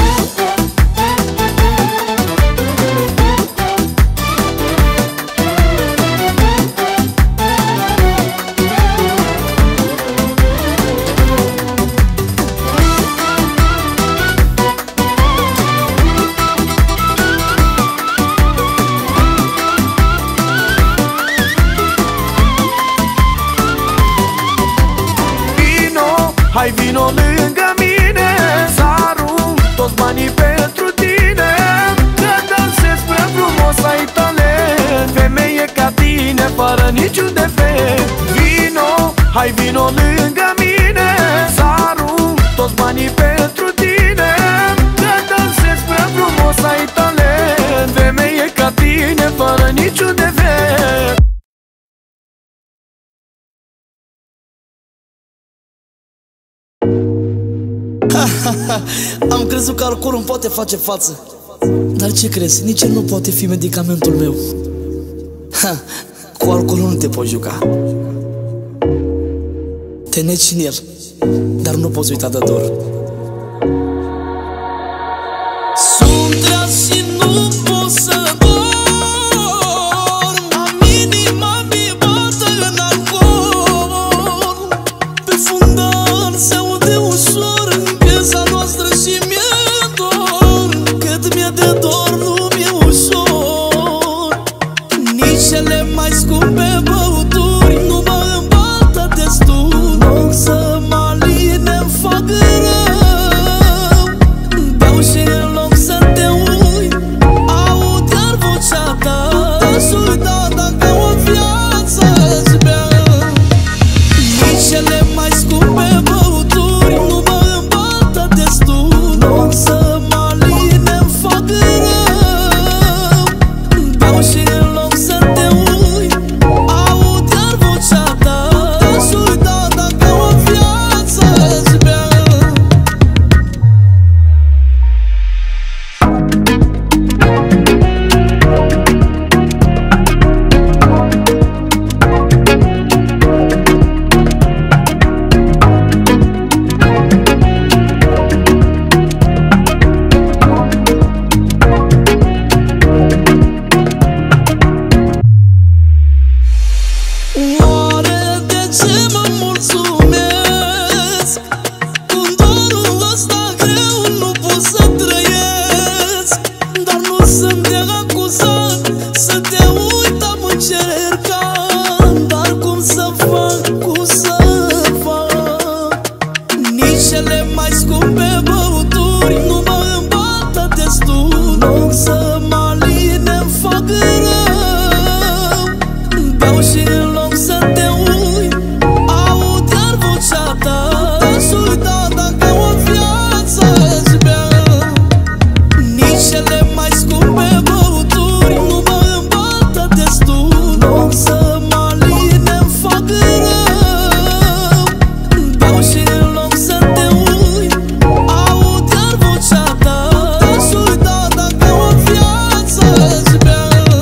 hai vino lângă mine, să arunc toți banii pentru tine, că dansezi prea frumos, ai talent, femeie ca tine, fără niciun defect. Vino, hai vino lângă mine, să arunc toți banii pentru tine, că dansezi prea frumos, ai talent, femeie ca tine, fără niciun defect. Am crezut că alcoolul îmi poate face față, dar ce crezi? Nici el nu poate fi medicamentul meu. Ha, cu alcoolul nu te poți juca. Te neci în el, dar nu poți uita de dor. Sunt treaz și nu pot să dorm, am inima mi bată în alcool. Pe fundal se aude ușor în piesa noastră și mi-e dor. Cât mi-e de dor nu mi-e ușor. Nici cele mai scumpe băuturi nu mă îmbată destul. Loc să mă aline-mi fac rău. Beau și în loc să te uit, aud iar vocea ta. Aș uita dacă o viață îți bea. Nici cele mai scumpe băuturi nu mă îmbată destul. Loc să mă aline-mi fac rău. Beau și în loc să te uit, aud iar vocea ta. Aș uita dacă o viață îți bea. Oare de ce mă mulțumesc? În dorul ăsta greu nu pot să trăiesc. Dar nu sunt de acuzat, să te uit am încercat. Dar cum să fac, cum să fac? Nici cele mai scumpe băuturi nu mă îmbată destul. Loc să mă aline-mi fac rău. Beau și în loc să te uit, aud iar vocea ta. Aș uita dacă o viață îți bea. Nici cele mai scumpe băuturi nu mă îmbată destul. Loc să mă aline-mi fac rău. Beau și în loc să te uit, aud iar vocea ta. Aș uita dacă o viață îți bea.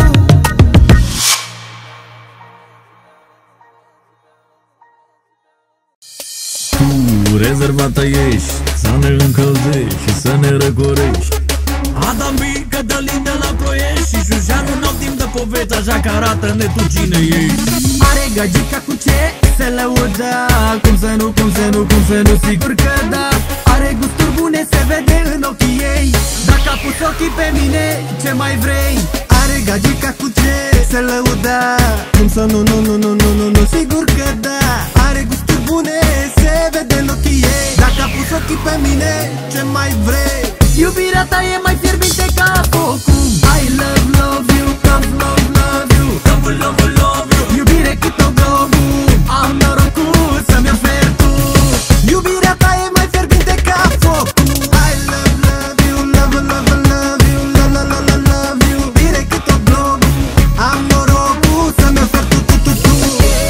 Tu rezervată ești, să ne încălzești și să ne răcorești. Adam Bică dă lină la Ploiești și Jujanul n-au timp de poveste, așa că arată-ne tu cine ești. Are gagica cu ce se lăuda, cum să nu, cum să nu, cum să nu, sigur că da. Are gusturi bune, se vede în ochii ei. Dacă a pus ochii pe mine, ce mai vrei? Are gagica cu ce se lăuda, cum să nu, nu, nu, nu, nu, nu, nu, sigur că da. Are gusturi bune, se vede în ochii ei. Dacă a pus ochii pe mine, ce mai vrei? Iubirea ta e mai fierbinte ca focul. I love, love you, love, love, love you, love, love, love you. Iubire cât o globu, am norocul să-mi oferi tu. Iubirea ta e mai fierbinte ca focul. I love, love you, love, love, love you, love, love, love, love you. Iubire cât o globu, am norocul să-mi oferi tu, tu, tu, tu.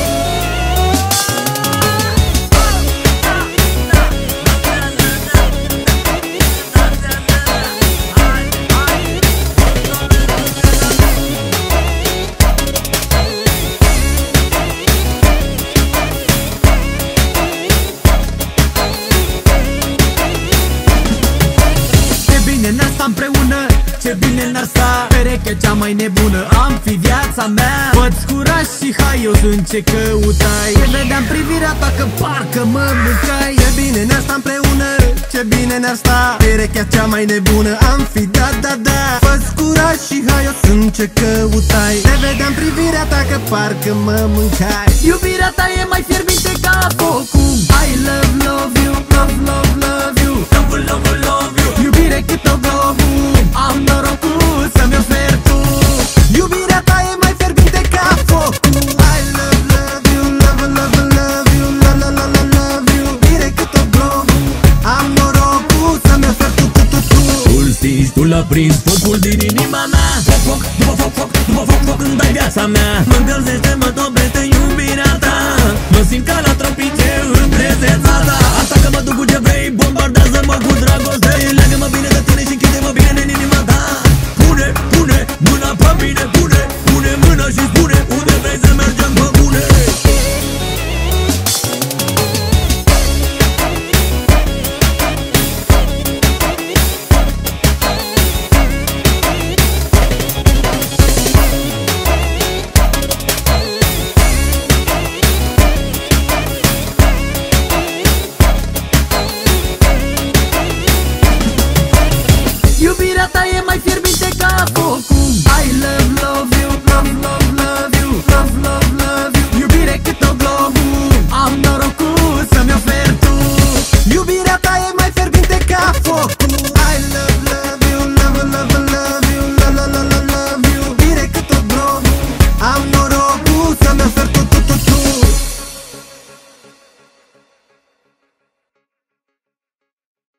Împreună, ce bine n-ar sta perechea cea mai nebună, am fi viața mea. Fă-ți curaj și hai, eu sunt ce căutai. Te vedeam privirea ta că parcă mă mâncai. Ce bine ne-ar sta împreună, ce bine ne-ar sta perechea cea mai nebună, am fi da, da, da. Fă-ți curaj și hai, eu sunt ce căutai. Te vedeam privirea ta că parcă mă mâncai. Iubirea ta e mai fierbinte ca focul. I love, love you, aprins focul din inima mea. Foc, foc, după foc, foc, după foc, foc, când dai viața mea. Mă încălzește, mă topește iubirea ta.